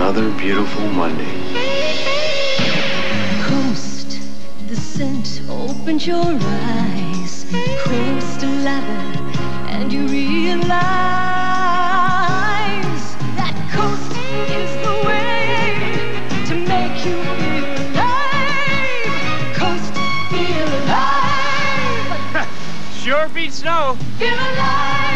another beautiful Monday. Coast, the scent opens your eyes. Coast a ladder, and you realize that coast is the way to make you feel alive. Coast, feel alive. Sure beats snow. Feel alive.